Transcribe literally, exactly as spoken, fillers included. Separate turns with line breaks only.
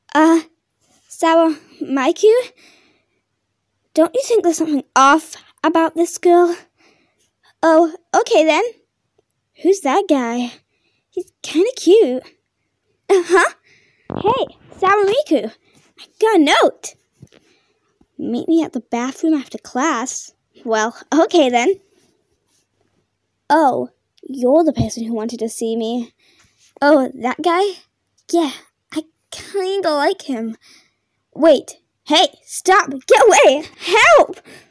Uh, Sour Maiku? Don't you think there's something off about this girl? Oh, okay then. Who's that guy? He's kinda cute. Uh-huh. Hey, Sour Miku, I got a note. Meet me at the bathroom after class. Well, okay then. Oh, you're the person who wanted to see me. Oh, that guy? Yeah, I kinda like him. Wait, hey, stop, get away, help!